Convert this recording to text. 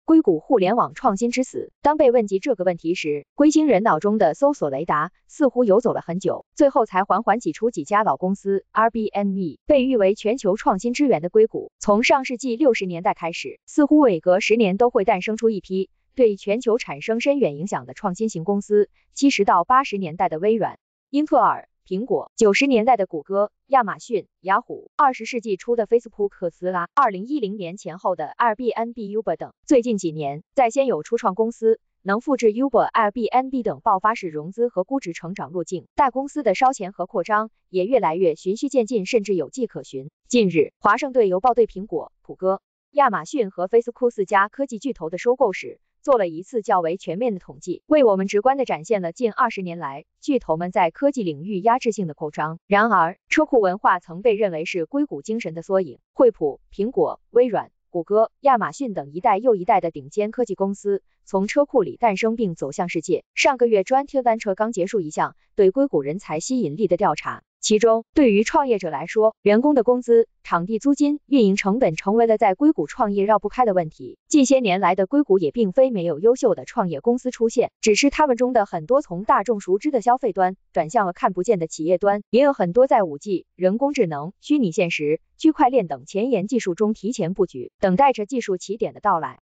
硅谷互联网创新之死。当被问及这个问题时，龟星人脑中的搜索雷达似乎游走了很久，最后才缓缓挤出几家老公司。Airbnb 被誉为全球创新之源的硅谷，从上世纪60年代开始，似乎每隔10年都会诞生出一批对全球产生深远影响的创新型公司。70到80年代的微软、英特尔、苹果，90年代的谷歌、亚马逊、雅虎，20世纪初的 Facebook、特斯拉，2010年前后的 Airbnb、Uber 等。最近几年，在先有初创公司能复制 Uber、Airbnb 等爆发式融资和估值成长路径，大公司的烧钱和扩张也越来越循序渐进，甚至有迹可循。近日，华盛顿邮报对苹果、谷歌、亚马逊和 Facebook 4家科技巨头的收购史做了一次较为全面的统计，为我们直观地展现了近20年来巨头们在科技领域压制性的扩张。然而，车库文化曾被认为是硅谷精神的缩影。惠普、苹果、微软、谷歌、亚马逊等一代又一代的顶尖科技公司从车库里诞生并走向世界。上个月专题单车刚结束一项对硅谷人才吸引力的调查，其中，对于创业者来说，员工的工资、场地租金、运营成本成为了在硅谷创业绕不开的问题。近些年来的硅谷也并非没有优秀的创业公司出现，只是他们中的很多从大众熟知的消费端转向了看不见的企业端，也有很多在5G、人工智能、虚拟现实、区块链等前沿技术中提前布局，等待着技术起点的到来。